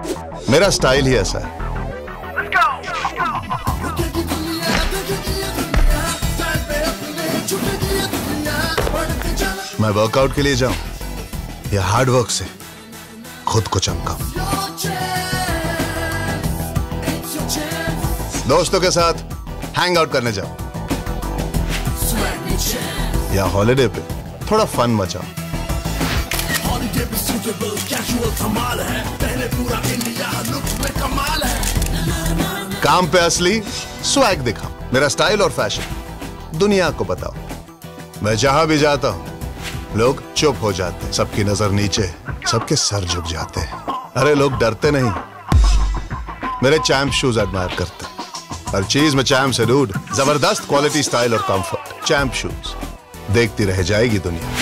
मेरा स्टाइल ही ऐसा है। मैं वर्कआउट के लिए जाऊं या हार्ड वर्क से खुद को चमकाऊं? दोस्तों के साथ हैंग आउट करने जाऊं या हॉलिडे पे थोड़ा फन मचाऊं? काम पे असली स्वैग दिखाओ। मेरा स्टाइल और फैशन दुनिया को बताओ। मैं जहां भी जाता हूं लोग चुप हो जाते हैं, सबकी नजर नीचे, सबके सर झुक जाते हैं। अरे लोग डरते नहीं, मेरे चैम्प शूज एडमायर करते हैं। हर चीज में चैम्प से डूड। जबरदस्त क्वालिटी, स्टाइल और कंफर्ट। चैम्प शूज, देखती रह जाएगी दुनिया।